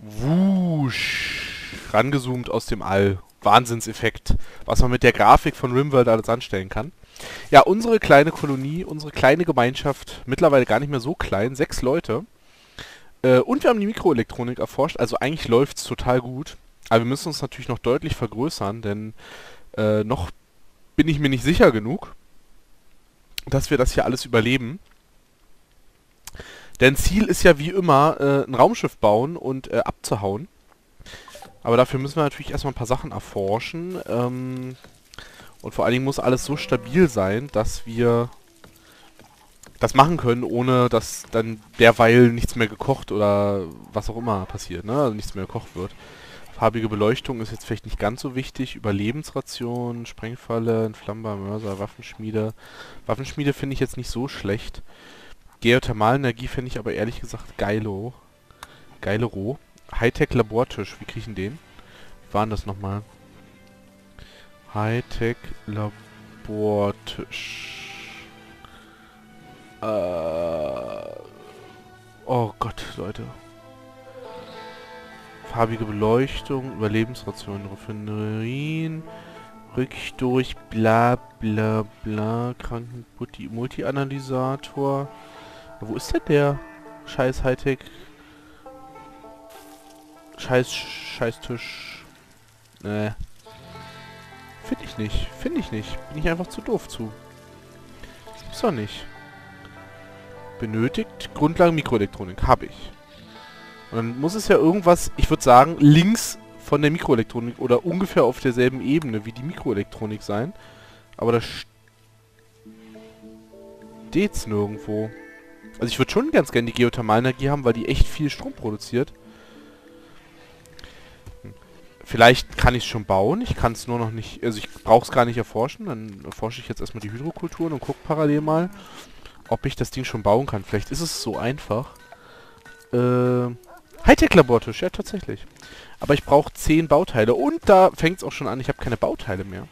Wusch. Rangezoomt aus dem All. Wahnsinnseffekt. Was man mit der Grafik von RimWorld alles anstellen kann. Ja, unsere kleine Kolonie, unsere kleine Gemeinschaft, mittlerweile gar nicht mehr so klein, 6 Leute. Und wir haben die Mikroelektronik erforscht, also eigentlich läuft's total gut. Aber wir müssen uns natürlich noch deutlich vergrößern, denn noch bin ich mir nicht sicher genug, dass wir das hier alles überleben. Denn Ziel ist ja wie immer, ein Raumschiff bauen und abzuhauen. Aber dafür müssen wir natürlich erstmal ein paar Sachen erforschen. Und vor allen Dingen muss alles so stabil sein, dass wir das machen können, ohne dass dann derweil nichts mehr gekocht oder was auch immer passiert, ne? Also nichts mehr gekocht wird. Farbige Beleuchtung ist jetzt vielleicht nicht ganz so wichtig. Überlebensration, Sprengfalle, entflammbar, Mörser, Waffenschmiede. Waffenschmiede finde ich jetzt nicht so schlecht. Geothermalenergie finde ich aber ehrlich gesagt geilo. Geilero. Hightech-Labortisch, wie kriege ich denn den? Wie war denn das nochmal? Hightech-Labortisch. Oh Gott, Leute. Farbige Beleuchtung, Überlebensration, Raffinerien, Rückdurch, bla bla bla, Multi-Analysator. Wo ist denn der? Scheiß Hightech. Scheiß-Tisch. Nee. Finde ich nicht. Finde ich nicht. Bin ich einfach zu doof zu. Das gibt's doch nicht. Benötigt Grundlagen Mikroelektronik. Habe ich. Und dann muss es ja irgendwas, ich würde sagen, links von der Mikroelektronik oder ungefähr auf derselben Ebene wie die Mikroelektronik sein. Aber da steht's nirgendwo. Also ich würde schon ganz gerne die Geothermalenergie haben, weil die echt viel Strom produziert. Vielleicht kann ich es schon bauen, ich kann es nur noch nicht, also ich brauche es gar nicht erforschen. Dann erforsche ich jetzt erstmal die Hydrokulturen und gucke parallel mal, ob ich das Ding schon bauen kann. Vielleicht ist es so einfach. Hightech-Labortisch, ja tatsächlich. Aber ich brauche 10 Bauteile und da fängt es auch schon an, ich habe keine Bauteile mehr.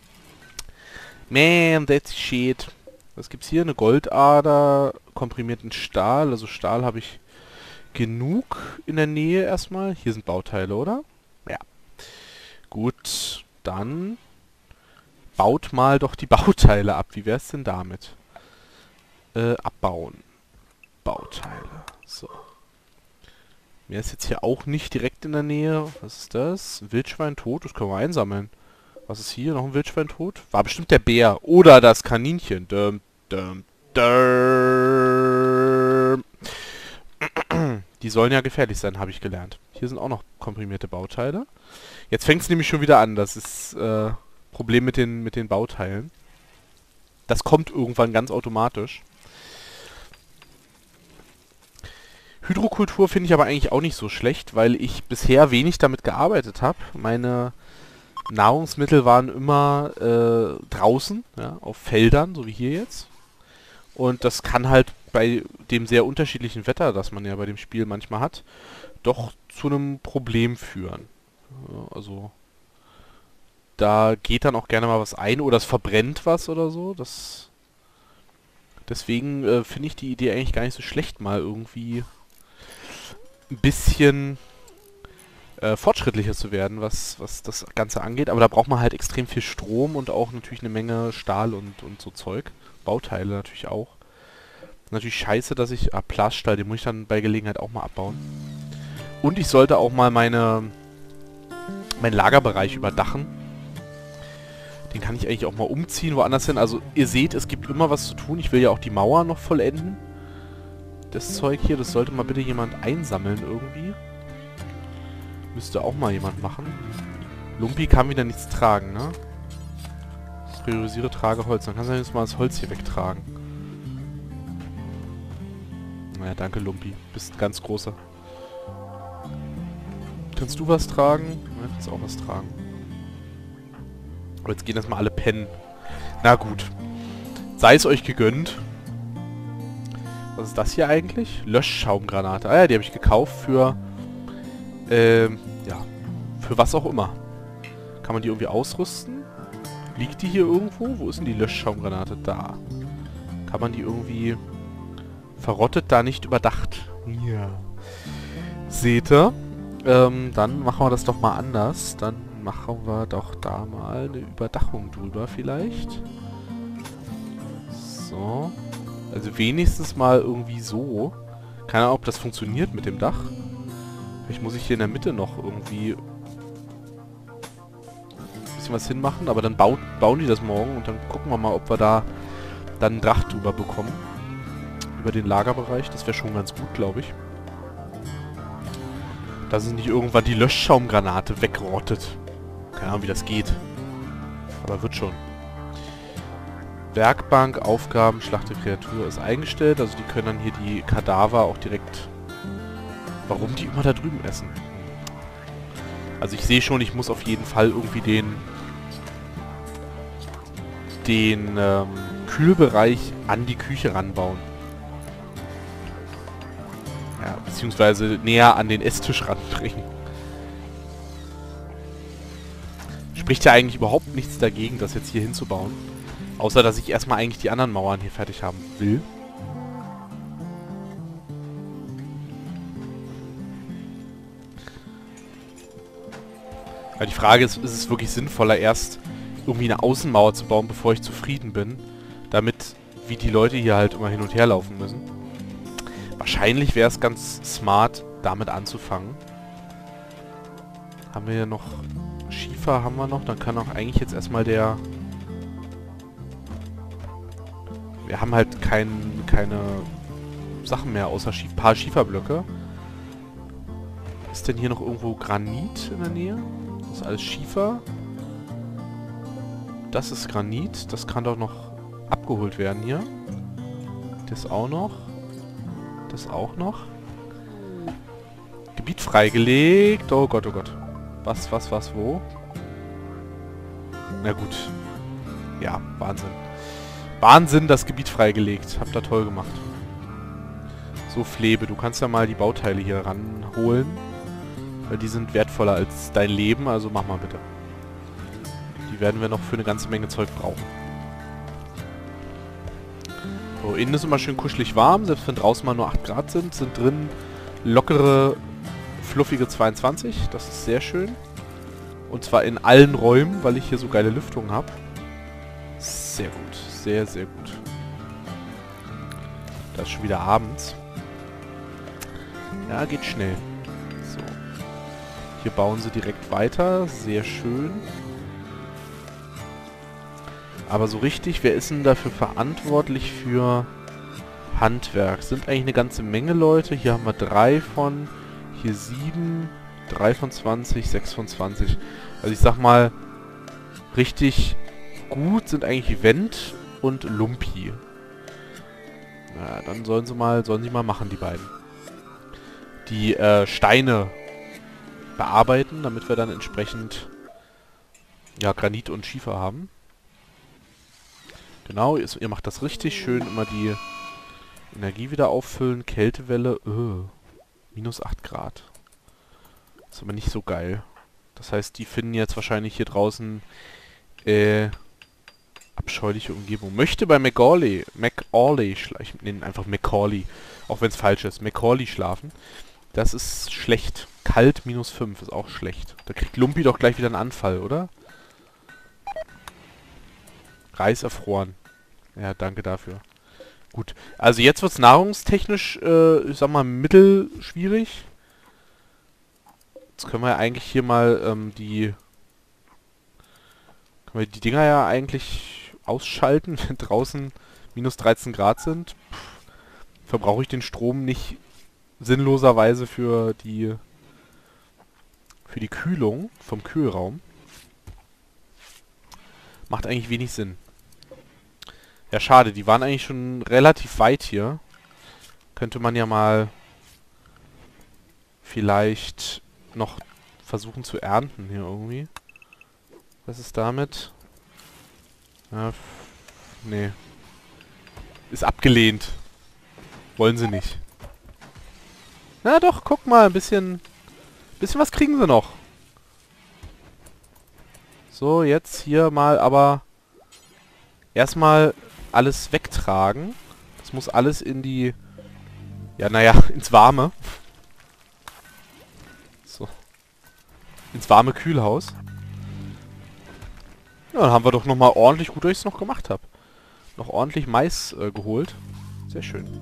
Man, that's shit. Was gibt's hier? Eine Goldader, komprimierten Stahl. Also Stahl habe ich genug in der Nähe erstmal. Hier sind Bauteile, oder? Ja. Gut, dann baut mal doch die Bauteile ab. Wie wär's denn damit? Abbauen. Bauteile. So. Mehr ist jetzt hier auch nicht direkt in der Nähe. Was ist das? Ein Wildschwein tot? Das können wir einsammeln. Was ist hier? Noch ein Wildschwein tot? War bestimmt der Bär. Oder das Kaninchen. Dum, dum, dum. Die sollen ja gefährlich sein, habe ich gelernt. Hier sind auch noch komprimierte Bauteile. Jetzt fängt es nämlich schon wieder an. Das ist Problem mit den Bauteilen. Das kommt irgendwann ganz automatisch. Hydrokultur finde ich aber eigentlich auch nicht so schlecht, weil ich bisher wenig damit gearbeitet habe. Meine Nahrungsmittel waren immer draußen, ja, auf Feldern, so wie hier jetzt. Und das kann halt bei dem sehr unterschiedlichen Wetter, das man ja bei dem Spiel manchmal hat, doch zu einem Problem führen. Ja, also da geht dann auch gerne mal was ein oder es verbrennt was oder so. Deswegen finde ich die Idee eigentlich gar nicht so schlecht, mal irgendwie ein bisschen fortschrittlicher zu werden, was das Ganze angeht. Aber da braucht man halt extrem viel Strom und auch natürlich eine Menge Stahl und so Zeug. Bauteile natürlich auch. Natürlich scheiße, dass ich... Plaststahl, den muss ich dann bei Gelegenheit auch mal abbauen. Und ich sollte auch mal meinen Lagerbereich überdachen. Den kann ich eigentlich auch mal umziehen, woanders hin. Also ihr seht, es gibt immer was zu tun. Ich will ja auch die Mauer noch vollenden. Das Zeug hier, das sollte mal bitte jemand einsammeln irgendwie. Müsste auch mal jemand machen. Lumpi kann wieder nichts tragen, ne? Priorisiere Trage Holz. Dann kannst du jetzt mal das Holz hier wegtragen. Naja, danke Lumpi. Bist ein ganz großer. Kannst du was tragen? Ja, kannst auch was tragen. Aber jetzt gehen erstmal alle pennen. Na gut. Sei es euch gegönnt. Was ist das hier eigentlich? Löschschaumgranate. Ah ja, die habe ich gekauft für... ja. Für was auch immer. Kann man die irgendwie ausrüsten? Liegt die hier irgendwo? Wo ist denn die Löschschaumgranate? Da. Kann man die irgendwie... Verrottet da nicht überdacht. Ja. Seht ihr? Dann machen wir das doch mal anders. Dann machen wir doch da mal eine Überdachung drüber vielleicht. So. Also wenigstens mal irgendwie so. Keine Ahnung, ob das funktioniert mit dem Dach. Vielleicht muss ich hier in der Mitte noch irgendwie ein bisschen was hinmachen. Aber dann bauen die das morgen und dann gucken wir mal, ob wir da dann ein Dach drüber bekommen. Über den Lagerbereich. Das wäre schon ganz gut, glaube ich. Dass es nicht irgendwann die Löschschaumgranate wegrottet. Keine Ahnung, wie das geht. Aber wird schon. Werkbank, Aufgaben, Schlachte Kreatur ist eingestellt. Also die können dann hier die Kadaver auch direkt... Warum die immer da drüben essen? Also ich sehe schon, ich muss auf jeden Fall irgendwie den Kühlbereich an die Küche ranbauen. Ja, beziehungsweise näher an den Esstisch ranbringen. Spricht ja eigentlich überhaupt nichts dagegen, das jetzt hier hinzubauen. Außer, dass ich erstmal eigentlich die anderen Mauern hier fertig haben will. Ja, die Frage ist es wirklich sinnvoller, erst irgendwie eine Außenmauer zu bauen, bevor ich zufrieden bin? Damit, wie die Leute hier halt immer hin und her laufen müssen. Wahrscheinlich wäre es ganz smart, damit anzufangen. Haben wir ja noch... Schiefer haben wir noch. Dann kann auch eigentlich jetzt erstmal der... Wir haben halt keine Sachen mehr, außer paar Schieferblöcke. Ist denn hier noch irgendwo Granit in der Nähe? Das ist alles Schiefer. Das ist Granit. Das kann doch noch abgeholt werden hier. Das auch noch. Das auch noch. Gebiet freigelegt. Oh Gott, oh Gott. Was, wo? Na gut. Ja, Wahnsinn. Wahnsinn, das Gebiet freigelegt. Habt ihr toll gemacht. So, Flebe, du kannst ja mal die Bauteile hier ranholen. Weil die sind wertvoller als dein Leben, also mach mal bitte. Die werden wir noch für eine ganze Menge Zeug brauchen. So, innen ist immer schön kuschelig warm, selbst wenn draußen mal nur 8 Grad sind drin lockere, fluffige 22. Das ist sehr schön. Und zwar in allen Räumen, weil ich hier so geile Lüftungen habe. Sehr gut. Sehr, sehr gut. Da ist schon wieder abends. Ja, geht schnell. So. Hier bauen sie direkt weiter. Sehr schön. Aber so richtig, wer ist denn dafür verantwortlich für Handwerk? Sind eigentlich eine ganze Menge Leute. Hier haben wir 3 von, hier 7, 3 von 20, 6 von 20. Also ich sag mal, richtig gut sind eigentlich Wendt und Lumpi. Na, dann sollen sie mal machen, die beiden. Die Steine bearbeiten, damit wir dann entsprechend ja, Granit und Schiefer haben. Genau, ihr macht das richtig schön. Immer die Energie wieder auffüllen. Kältewelle. Minus 8 Grad. Ist aber nicht so geil. Das heißt, die finden jetzt wahrscheinlich hier draußen abscheuliche Umgebung. Möchte bei Macaulay ich nenne einfach Macaulay, auch wenn es falsch ist, Macaulay schlafen. Das ist schlecht. Kalt minus 5 ist auch schlecht. Da kriegt Lumpi doch gleich wieder einen Anfall, oder? Reis erfroren. Ja, danke dafür. Gut. Also jetzt wird es nahrungstechnisch, ich sag mal, mittelschwierig. Jetzt können wir ja eigentlich hier mal die Dinger ja eigentlich ausschalten, wenn draußen minus 13 Grad sind. Verbrauche ich den Strom nicht sinnloserweise für die Kühlung vom Kühlraum. Macht eigentlich wenig Sinn. Ja, schade. Die waren eigentlich schon relativ weit hier. Könnte man ja mal vielleicht noch versuchen zu ernten hier irgendwie. Was ist damit? Ja, nee. Ist abgelehnt. Wollen sie nicht. Na doch, guck mal, ein bisschen was kriegen sie noch. So, jetzt hier mal aber erstmal alles wegtragen. Das muss alles in die... Ja, naja, ins Warme. So. Ins warme Kühlhaus. Ja, dann haben wir doch nochmal ordentlich, gut, dass ich es noch gemacht habe. Noch ordentlich Mais geholt. Sehr schön.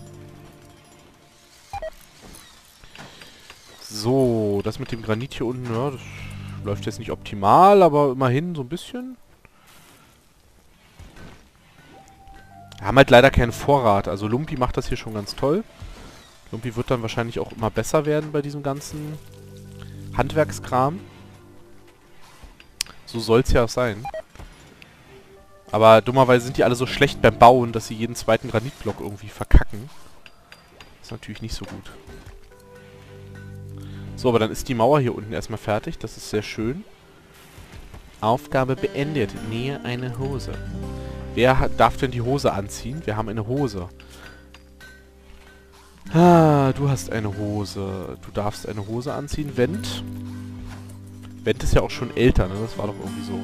So, das mit dem Granit hier unten, ja, das läuft jetzt nicht optimal, aber immerhin so ein bisschen. Wir haben halt leider keinen Vorrat. Also Lumpi macht das hier schon ganz toll. Lumpi wird dann wahrscheinlich auch immer besser werden bei diesem ganzen Handwerkskram. So soll es ja auch sein. Aber dummerweise sind die alle so schlecht beim Bauen, dass sie jeden zweiten Granitblock irgendwie verkacken. Das ist natürlich nicht so gut. So, aber dann ist die Mauer hier unten erstmal fertig. Das ist sehr schön. Aufgabe beendet. Nähe eine Hose. Wer darf denn die Hose anziehen? Wir haben eine Hose. Ah, du hast eine Hose. Du darfst eine Hose anziehen. Wendt. Wendt ist ja auch schon älter, ne? Das war doch irgendwie so.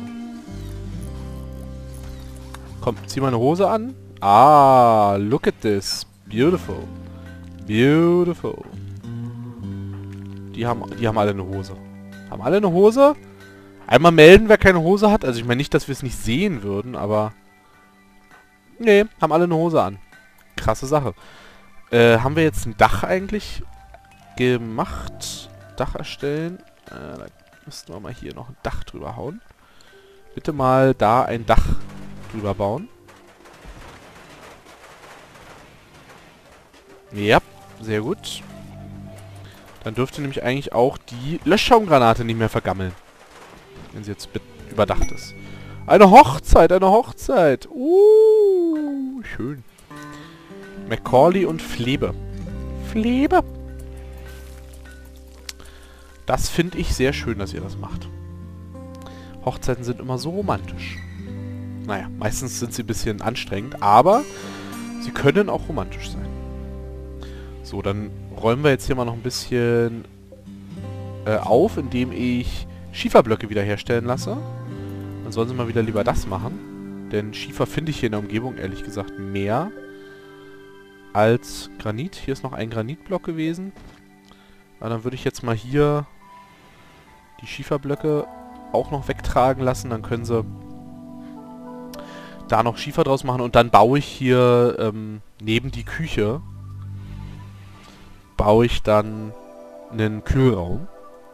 Komm, zieh mal eine Hose an. Ah, look at this. Beautiful. Beautiful. Die haben alle eine Hose. Haben alle eine Hose? Einmal melden, wer keine Hose hat. Also ich meine nicht, dass wir es nicht sehen würden, aber... Nee, haben alle eine Hose an. Krasse Sache. Haben wir jetzt ein Dach eigentlich gemacht? Dach erstellen. Da müssten wir mal hier noch ein Dach drüber hauen. Bitte mal da ein Dach drüber bauen. Ja, sehr gut. Dann dürfte nämlich eigentlich auch die Löschschaumgranate nicht mehr vergammeln. Wenn sie jetzt überdacht ist. Eine Hochzeit, eine Hochzeit. Schön. Macaulay und Flebe. Flebe. Das finde ich sehr schön, dass ihr das macht. Hochzeiten sind immer so romantisch. Naja, meistens sind sie ein bisschen anstrengend, aber sie können auch romantisch sein. So, dann räumen wir jetzt hier mal noch ein bisschen auf, indem ich Schieferblöcke wiederherstellen lasse. Dann sollen sie mal wieder lieber das machen. Denn Schiefer finde ich hier in der Umgebung, ehrlich gesagt, mehr als Granit. Hier ist noch ein Granitblock gewesen. Aber dann würde ich jetzt mal hier die Schieferblöcke auch noch wegtragen lassen. Dann können sie da noch Schiefer draus machen. Und dann baue ich hier neben die Küche baue ich dann einen Kühlraum.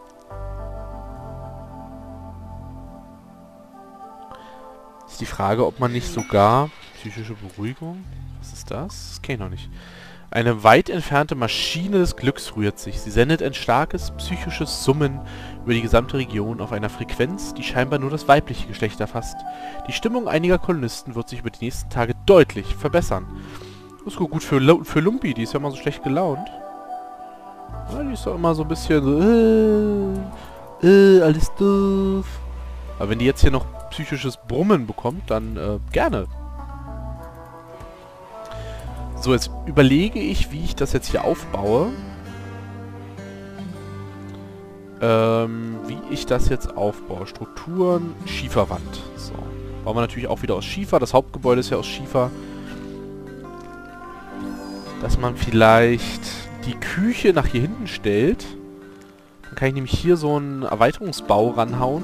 Ist die Frage, ob man nicht sogar... Psychische Beruhigung? Was ist das? Das kenne ich noch nicht. Eine weit entfernte Maschine des Glücks rührt sich. Sie sendet ein starkes psychisches Summen über die gesamte Region auf einer Frequenz, die scheinbar nur das weibliche Geschlecht erfasst. Die Stimmung einiger Kolonisten wird sich über die nächsten Tage deutlich verbessern. Das ist gut für Lumpi, die ist ja immer so schlecht gelaunt. Ja, die ist doch immer so ein bisschen so, alles doof. Aber wenn die jetzt hier noch psychisches Brummen bekommt, dann gerne. So, jetzt überlege ich, wie ich das jetzt hier aufbaue. Wie ich das jetzt aufbaue. Strukturen, Schieferwand. So. Bauen wir natürlich auch wieder aus Schiefer. Das Hauptgebäude ist ja aus Schiefer. Dass man vielleicht die Küche nach hier hinten stellt. Dann kann ich nämlich hier so einen Erweiterungsbau ranhauen.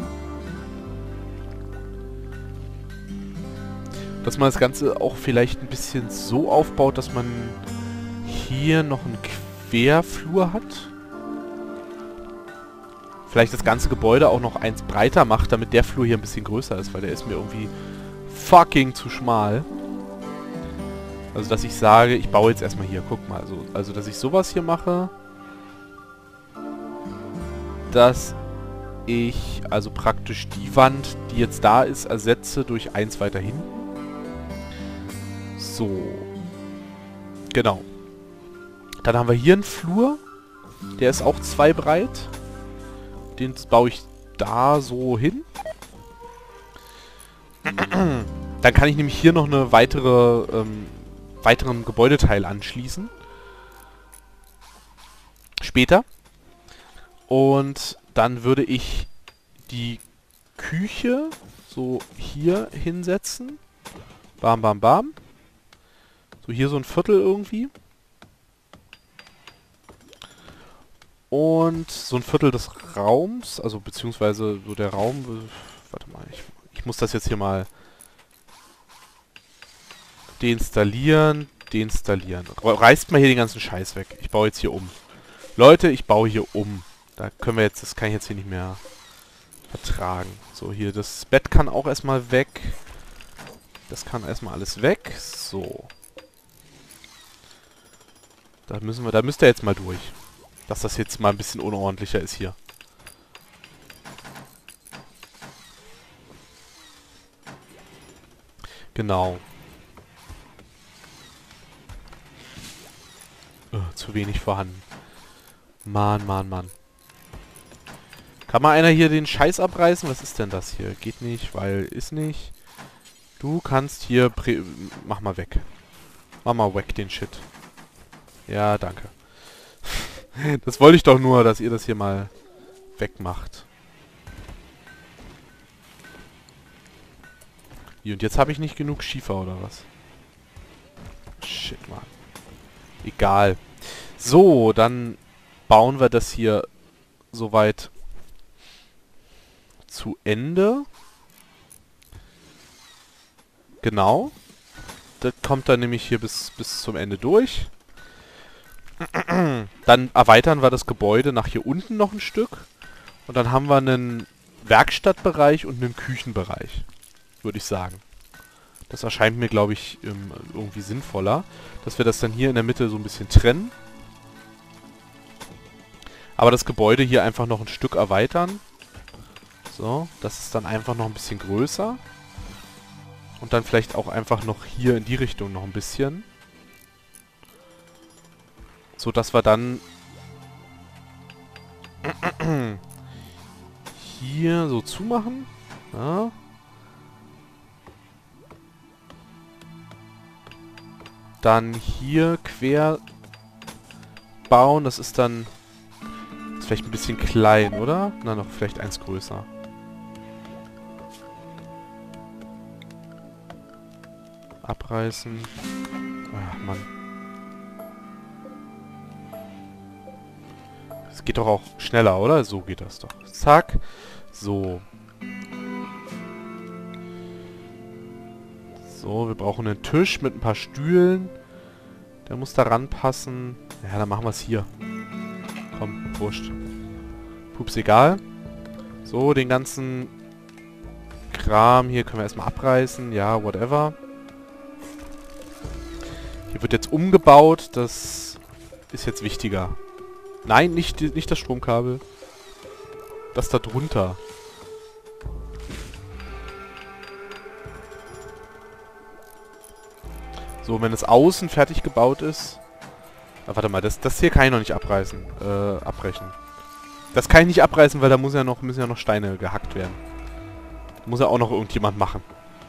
Dass man das Ganze auch vielleicht ein bisschen so aufbaut, dass man hier noch einen Querflur hat. Vielleicht das ganze Gebäude auch noch eins breiter macht, damit der Flur hier ein bisschen größer ist, weil der ist mir irgendwie fucking zu schmal. Also, dass ich sage, ich baue jetzt erstmal hier, guck mal. Also dass ich sowas hier mache. Dass ich also praktisch die Wand, die jetzt da ist, ersetze durch eins weiter hinten. So. Genau. Dann haben wir hier einen Flur. Der ist auch 2 breit. Den baue ich da so hin. Dann kann ich nämlich hier noch eine weiteren Gebäudeteil anschließen. Später. Und dann würde ich die Küche so hier hinsetzen. Bam, bam, bam. So hier so ein Viertel irgendwie. Und so ein Viertel des Raums, also beziehungsweise so der Raum... Warte mal, ich muss das jetzt hier mal deinstallieren, deinstallieren. Reißt mal hier den ganzen Scheiß weg. Ich baue jetzt hier um. Leute, ich baue hier um. Da können wir jetzt, das kann ich jetzt hier nicht mehr vertragen. So, hier, das Bett kann auch erstmal weg. Das kann erstmal alles weg. So. Da müsst ihr jetzt mal durch. Dass das jetzt mal ein bisschen unordentlicher ist hier. Genau. Zu wenig vorhanden. Mann, Mann, Mann. Kann mal einer hier den Scheiß abreißen? Was ist denn das hier? Geht nicht, weil ist nicht. Du kannst hier... Mach mal weg. Mach mal weg den Shit. Ja, danke. Das wollte ich doch nur, dass ihr das hier mal wegmacht. Und jetzt habe ich nicht genug Schiefer, oder was? Shit, Mann. Egal. So, dann bauen wir das hier soweit zu Ende. Genau. Das kommt dann nämlich hier bis zum Ende durch. Dann erweitern wir das Gebäude nach hier unten noch ein Stück. Und dann haben wir einen Werkstattbereich und einen Küchenbereich. Würde ich sagen. Das erscheint mir, glaube ich, irgendwie sinnvoller. Dass wir das dann hier in der Mitte so ein bisschen trennen. Aber das Gebäude hier einfach noch ein Stück erweitern. So, das ist dann einfach noch ein bisschen größer. Und dann vielleicht auch einfach noch hier in die Richtung noch ein bisschen. So, dass wir dann hier so zumachen. Ja. Dann hier quer bauen. Das ist dann... Ist vielleicht ein bisschen klein, oder? Na, noch vielleicht eins größer. Abreißen. Ach, Mann. Das geht doch auch schneller, oder? So geht das doch. Zack. So. So, wir brauchen einen Tisch mit ein paar Stühlen. Der muss da ranpassen. Ja, dann machen wir es hier. Komm, wurscht. Pups, egal. So, den ganzen Kram hier können wir erstmal abreißen. Ja, whatever. Hier wird jetzt umgebaut. Das ist jetzt wichtiger. Nein, nicht das Stromkabel. Das da drunter. So, wenn es außen fertig gebaut ist... Ah, warte mal, das hier kann ich noch nicht abbrechen. Das kann ich nicht abreißen, weil da müssen ja noch Steine gehackt werden. Muss ja auch noch irgendjemand machen.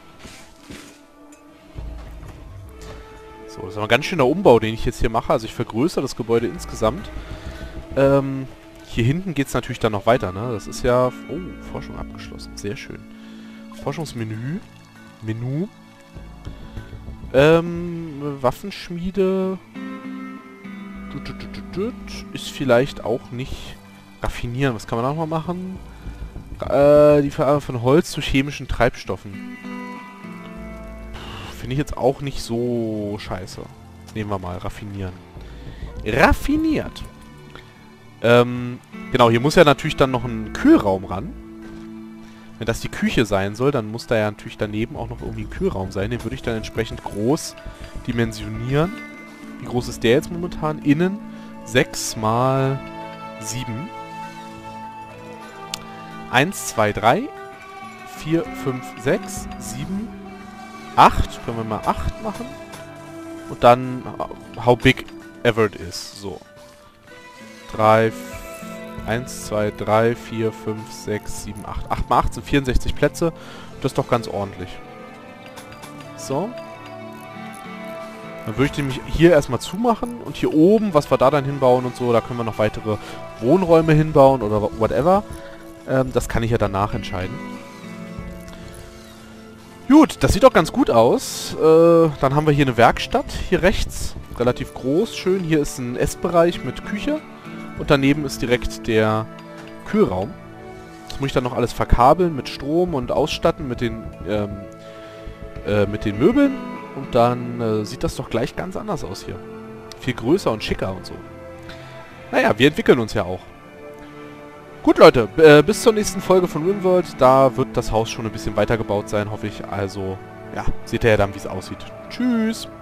So, das ist aber ein ganz schöner Umbau, den ich jetzt hier mache. Also ich vergrößere das Gebäude insgesamt. Hier hinten geht es natürlich dann noch weiter, ne? Das ist ja... Oh, Forschung abgeschlossen. Sehr schön. Forschungsmenü. Menü. Waffenschmiede... Ist vielleicht auch nicht... Raffinieren, was kann man da nochmal machen? Die Verarbeitung von Holz zu chemischen Treibstoffen. Finde ich jetzt auch nicht so scheiße. Nehmen wir mal, raffinieren. Raffiniert! Genau, hier muss ja natürlich dann noch ein Kühlraum ran. Wenn das die Küche sein soll, dann muss da ja natürlich daneben auch noch irgendwie ein Kühlraum sein. Den würde ich dann entsprechend groß dimensionieren. Wie groß ist der jetzt momentan? Innen 6 mal 7. 1, 2, 3, 4, 5, 6, 7, 8. Können wir mal 8 machen. Und dann how big ever it is. So. 1, 2, 3, 4, 5, 6, 7, 8. 8 mal 8 sind 64 Plätze. Das ist doch ganz ordentlich. So. Dann würde ich nämlich hier erstmal zumachen. Und hier oben, was wir da dann hinbauen und so, da können wir noch weitere Wohnräume hinbauen oder whatever. Das kann ich ja danach entscheiden. Gut, das sieht doch ganz gut aus. Dann haben wir hier eine Werkstatt, hier rechts. Relativ groß, schön. Hier ist ein Essbereich mit Küche. Und daneben ist direkt der Kühlraum. Das muss ich dann noch alles verkabeln mit Strom und ausstatten mit den Möbeln. Und dann sieht das doch gleich ganz anders aus hier. Viel größer und schicker und so. Naja, wir entwickeln uns ja auch. Gut, Leute, bis zur nächsten Folge von RimWorld. Da wird das Haus schon ein bisschen weiter gebaut sein, hoffe ich. Also, ja, seht ihr ja dann, wie es aussieht. Tschüss!